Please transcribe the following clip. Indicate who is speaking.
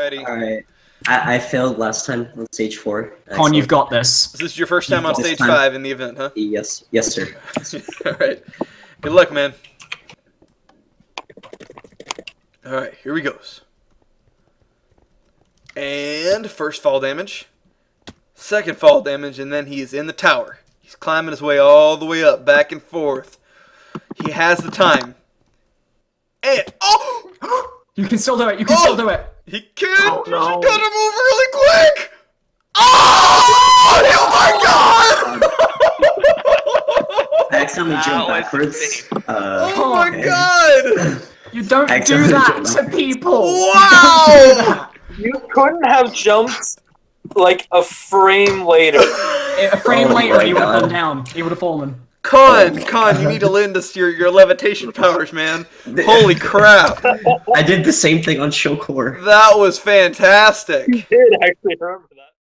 Speaker 1: Alrighty.
Speaker 2: Alright. I failed last time on stage 4.
Speaker 3: Con, you've got this.
Speaker 1: Is this your first time on stage 5 in the event, huh?
Speaker 2: Yes, sir.
Speaker 1: Alright. Good luck, man. Alright, here we goes. And first fall damage. Second fall damage, and then he is in the tower. He's climbing his way all the way up, back and forth. He has the time. And oh!
Speaker 3: You can still do it. You can still do it.
Speaker 1: He can!
Speaker 3: Oh, no.
Speaker 1: You gotta move really quick! Oh! Oh my god!
Speaker 2: I accidentally jumped backwards.
Speaker 1: Oh my god!
Speaker 3: You don't do that to people!
Speaker 1: Wow!
Speaker 4: You couldn't have jumped like a frame later.
Speaker 3: A frame later, he would have gone down. He would have fallen.
Speaker 1: Con, you need to lend us your levitation powers, man. Holy crap.
Speaker 2: I did the same thing on Shokor.
Speaker 1: That was fantastic.
Speaker 4: You did actually remember that.